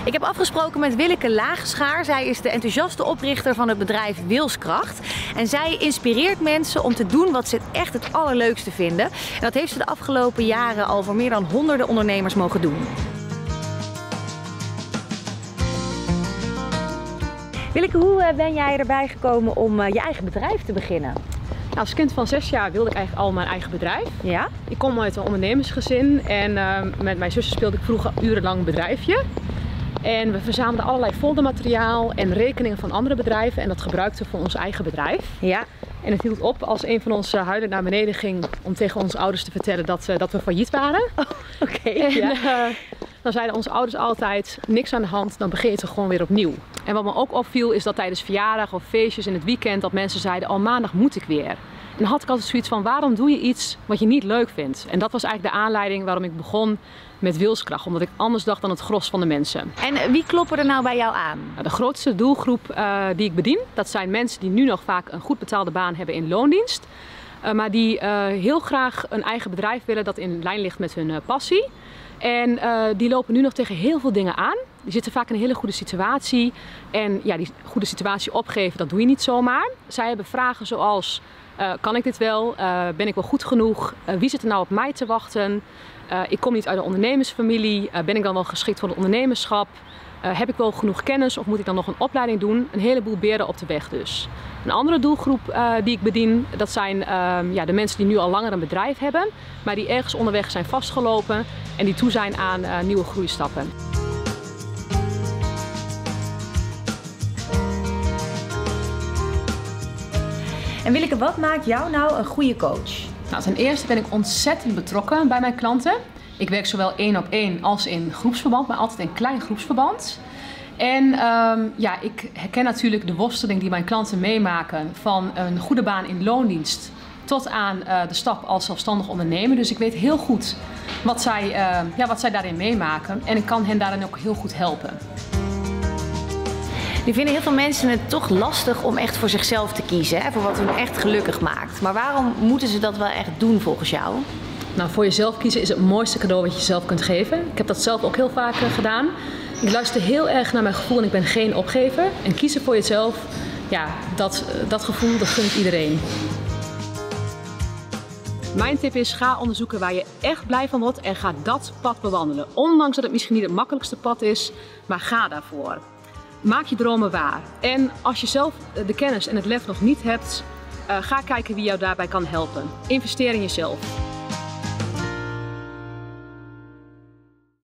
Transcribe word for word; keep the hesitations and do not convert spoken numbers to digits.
Ik heb afgesproken met Willeke Laagschaar. Zij is de enthousiaste oprichter van het bedrijf Wilskracht. En zij inspireert mensen om te doen wat ze echt het allerleukste vinden. En dat heeft ze de afgelopen jaren al voor meer dan honderden ondernemers mogen doen. Willeke, hoe ben jij erbij gekomen om je eigen bedrijf te beginnen? Nou, als kind van zes jaar wilde ik eigenlijk al mijn eigen bedrijf. Ja? Ik kom uit een ondernemersgezin en uh, met mijn zussen speelde ik vroeger urenlang een bedrijfje. En we verzamelden allerlei foldermateriaal en rekeningen van andere bedrijven en dat gebruikten we voor ons eigen bedrijf. Ja. En het hield op als een van ons huilend naar beneden ging om tegen onze ouders te vertellen dat, uh, dat we failliet waren. Oh, Oké. Okay, ja. uh, dan zeiden onze ouders altijd, niks aan de hand, dan begin je het gewoon weer opnieuw. En wat me ook opviel is dat tijdens verjaardagen of feestjes in het weekend dat mensen zeiden, oh maandag moet ik weer. En dan had ik altijd zoiets van, waarom doe je iets wat je niet leuk vindt? En dat was eigenlijk de aanleiding waarom ik begon met Wilskracht. Omdat ik anders dacht dan het gros van de mensen. En wie kloppen er nou bij jou aan? Nou, de grootste doelgroep uh, die ik bedien, dat zijn mensen die nu nog vaak een goed betaalde baan hebben in loondienst. Uh, maar die uh, heel graag een eigen bedrijf willen dat in lijn ligt met hun uh, passie. En uh, die lopen nu nog tegen heel veel dingen aan. Die zitten vaak in een hele goede situatie. En ja, die goede situatie opgeven, dat doe je niet zomaar. Zij hebben vragen zoals, uh, kan ik dit wel? Uh, ben ik wel goed genoeg? Uh, wie zit er nou op mij te wachten? Uh, ik kom niet uit een ondernemersfamilie. Uh, ben ik dan wel geschikt voor het ondernemerschap? Uh, heb ik wel genoeg kennis of moet ik dan nog een opleiding doen? Een heleboel beren op de weg dus. Een andere doelgroep uh, die ik bedien, dat zijn uh, ja, de mensen die nu al langer een bedrijf hebben, maar die ergens onderweg zijn vastgelopen en die toe zijn aan uh, nieuwe groeistappen. En Willeke, wat maakt jou nou een goede coach? Nou, ten eerste ben ik ontzettend betrokken bij mijn klanten. Ik werk zowel één op één als in groepsverband, maar altijd in klein groepsverband. En um, ja, ik herken natuurlijk de worsteling die mijn klanten meemaken van een goede baan in loondienst tot aan uh, de stap als zelfstandig ondernemer. Dus ik weet heel goed wat zij, uh, ja, wat zij daarin meemaken en ik kan hen daarin ook heel goed helpen. Nu vinden heel veel mensen het toch lastig om echt voor zichzelf te kiezen, hè, voor wat hun echt gelukkig maakt. Maar waarom moeten ze dat wel echt doen volgens jou? Nou, voor jezelf kiezen is het mooiste cadeau wat je jezelf kunt geven. Ik heb dat zelf ook heel vaak uh, gedaan. Ik luister heel erg naar mijn gevoel en ik ben geen opgever. En kiezen voor jezelf, ja, dat, dat gevoel, dat gun ik iedereen. Mijn tip is, ga onderzoeken waar je echt blij van wordt en ga dat pad bewandelen. Ondanks dat het misschien niet het makkelijkste pad is, maar ga daarvoor. Maak je dromen waar. En als je zelf de kennis en het lef nog niet hebt, uh, ga kijken wie jou daarbij kan helpen. Investeer in jezelf.